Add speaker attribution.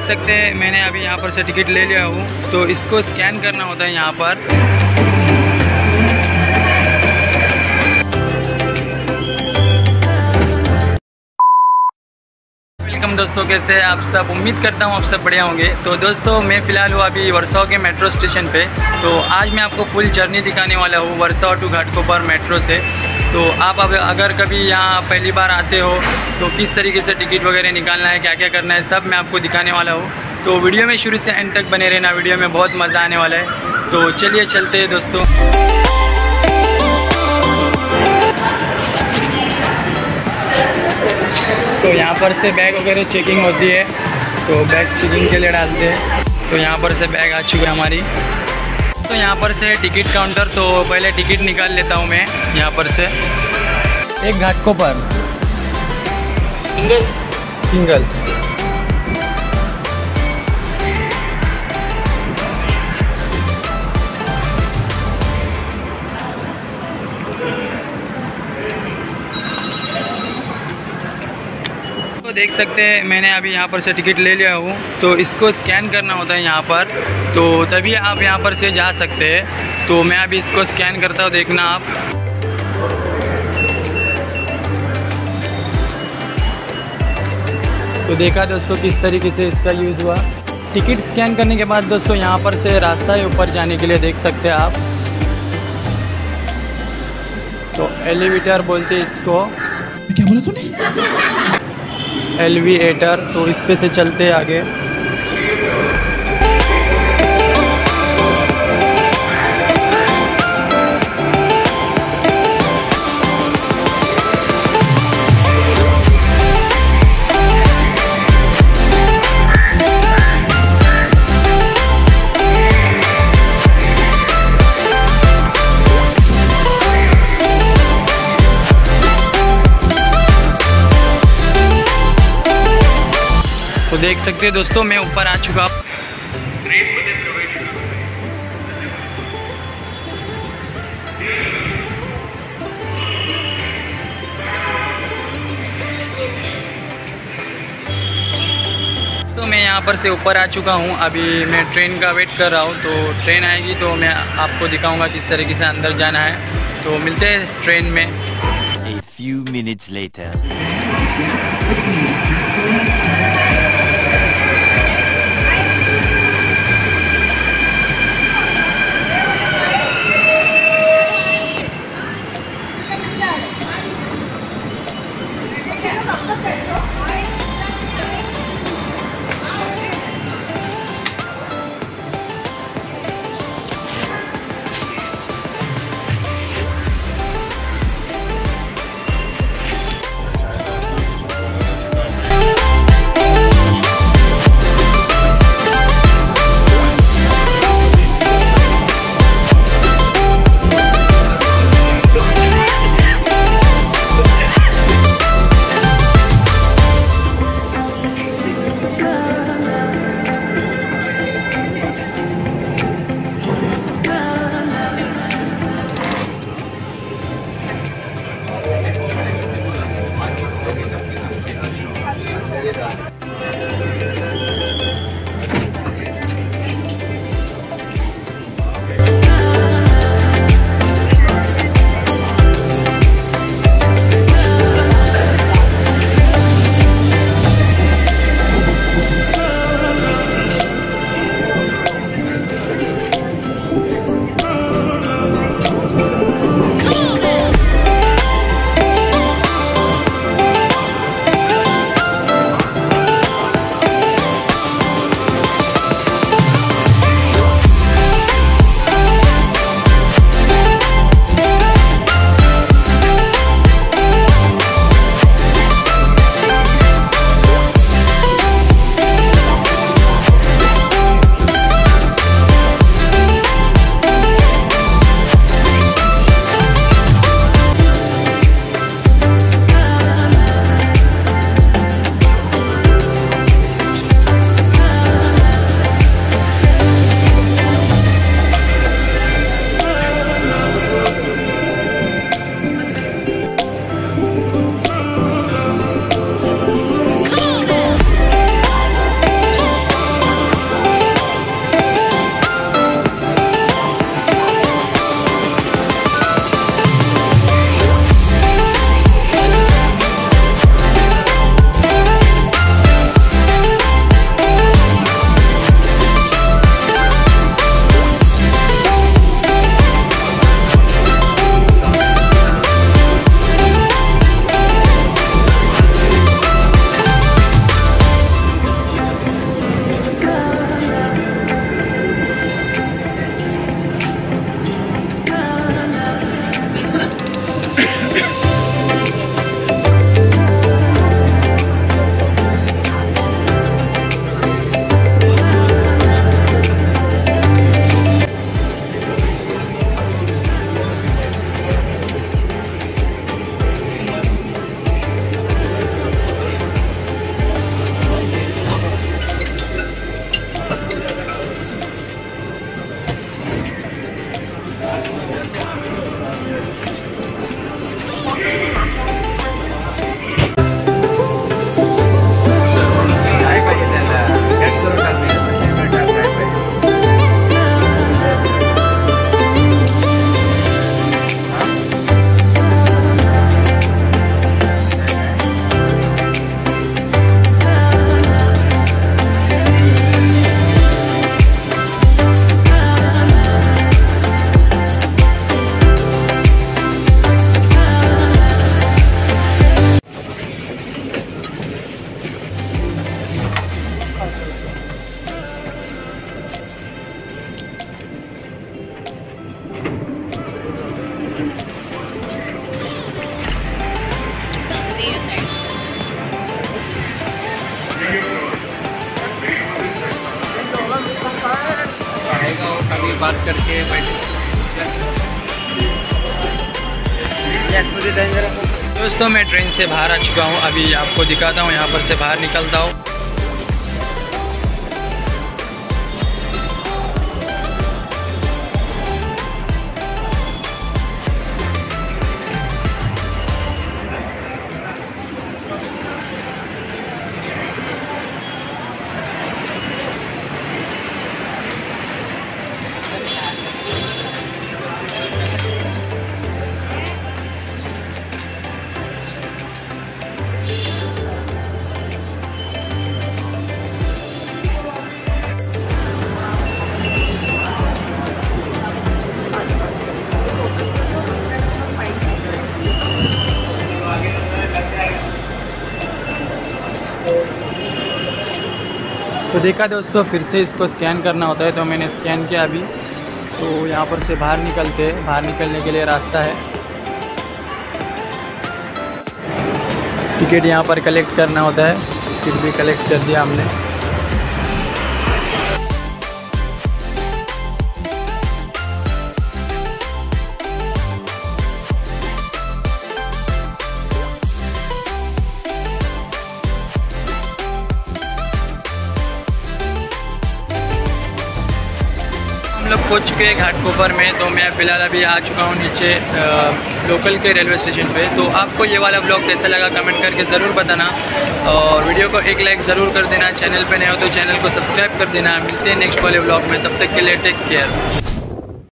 Speaker 1: सकते हैं मैंने अभी यहाँ पर से टिकट ले लिया हूँ, तो इसको स्कैन करना होता है यहाँ पर। वेलकम दोस्तों, कैसे हैं आप सब? उम्मीद करता हूँ आप सब बढ़िया होंगे। तो दोस्तों मैं फ़िलहाल हूँ अभी वर्सोवा के मेट्रो स्टेशन पे। तो आज मैं आपको फुल जर्नी दिखाने वाला हूँ वर्सोवा टू घाटकोपर मेट्रो से। तो आप अगर कभी यहाँ पहली बार आते हो तो किस तरीके से टिकट वगैरह निकालना है, क्या क्या करना है, सब मैं आपको दिखाने वाला हूँ। तो वीडियो में शुरू से एंड तक बने रहना, वीडियो में बहुत मज़ा आने वाला है। तो चलिए चलते हैं दोस्तों। तो यहाँ पर से बैग वगैरह चेकिंग होती है, तो बैग चेकिंग के लिए डालते हैं। तो यहाँ पर से बैग आ चुकी है हमारी। तो यहाँ पर से टिकट काउंटर, तो पहले टिकट निकाल लेता हूँ मैं यहाँ पर से। एक घाटकोपर सिंगल। तो देख सकते हैं मैंने अभी यहाँ पर से टिकट ले लिया हूँ, तो इसको स्कैन करना होता है यहाँ पर, तो तभी आप यहाँ पर से जा सकते हैं। तो मैं अभी इसको स्कैन करता हूँ, देखना आप। तो देखा दोस्तों किस तरीके से इसका यूज़ हुआ। टिकट स्कैन करने के बाद दोस्तों यहाँ पर से रास्ता है ऊपर जाने के लिए, देख सकते हैं आप। तो एलिवेटर बोलते हैं इसको।
Speaker 2: क्या बोला तूने?
Speaker 1: एलिवेटर। तो इस पे से चलते हैं आगे। तो देख सकते हैं दोस्तों मैं ऊपर आ चुका। तो मैं यहाँ पर से ऊपर आ चुका हूँ। अभी मैं ट्रेन का वेट कर रहा हूँ, तो ट्रेन आएगी तो मैं आपको दिखाऊंगा किस तरीके से अंदर जाना है। तो मिलते हैं ट्रेन में।
Speaker 3: A few minutes later.
Speaker 1: बात करके बैठे। दोस्तों मैं ट्रेन से बाहर आ चुका हूँ, अभी आपको दिखाता हूँ, यहाँ पर से बाहर निकलता हूँ। तो देखा दोस्तों, फिर से इसको स्कैन करना होता है, तो मैंने स्कैन किया अभी। तो यहाँ पर से बाहर निकलने के लिए रास्ता है। टिकट यहाँ पर कलेक्ट करना होता है, टिकट भी कलेक्ट कर दिया हमने। हम लोग पहुँच चुके हैं घाटकोपर में। तो मैं फ़िलहाल अभी आ चुका हूँ नीचे लोकल के रेलवे स्टेशन पे। तो आपको ये वाला ब्लॉग कैसा लगा कमेंट करके ज़रूर बताना, और वीडियो को एक लाइक ज़रूर कर देना। चैनल पे नए हो तो चैनल को सब्सक्राइब कर देना। मिलते हैं नेक्स्ट वाले ब्लॉग में, तब तक के लिए टेक केयर।